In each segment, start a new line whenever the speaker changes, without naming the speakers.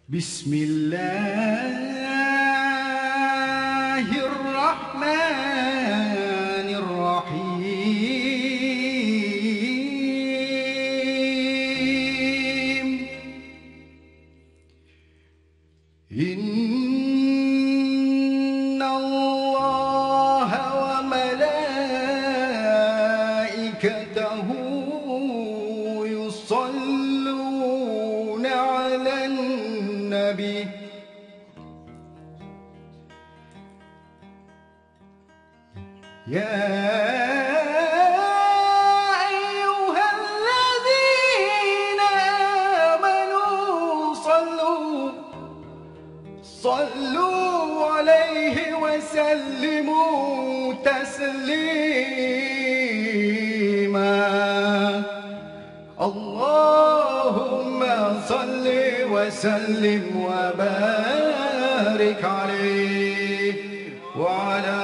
Bismillahirrahmanirrahim. Inna Allaha wa malaikatahu yusalluna 'alan nabi. Ya ayyuhalladzina amanu sallu 'alaihi wa sallimu taslima. Allahumma salli wa sallim wa barik 'alaihi wa ala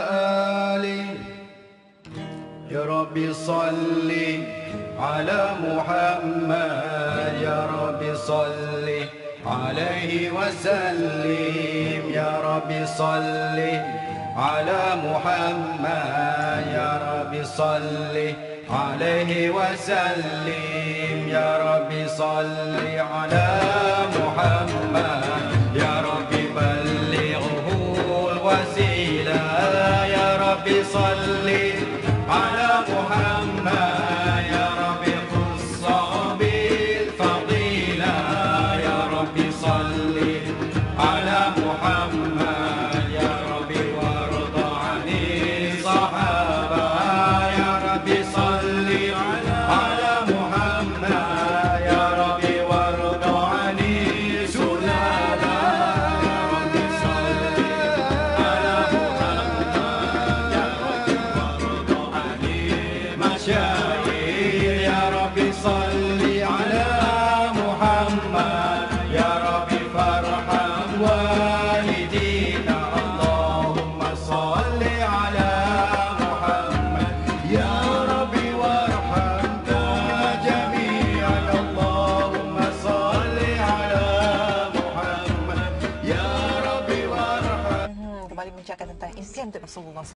Ya Rabbi salli ala Muhammad, Ya Rabbi salli alaihi wa sallim, Ya Rabbi salli ala Muhammad, Ya Rabbi salli alaihi wa sallim, Ya Rabbi salli ala Muhammad, Ya Rabbi ballighu al-wasila, Ya Rabbi salli على محمد يا ربي خص بالفضيلة يا ربي صل على محمد يا ربي وارض عن الصحابة يا ربي صل على محمد يا ربي وارض عن السلالة يا ربي صل على محمد يا ربي مشايخ يا ربي صل على محمد يا ربي فارحم والدينا اللهم صل على محمد يا ربي وارحمنا جميعا اللهم صل على محمد يا ربي وارحم.
Kembali menceritakan tentang insiden Rasulullah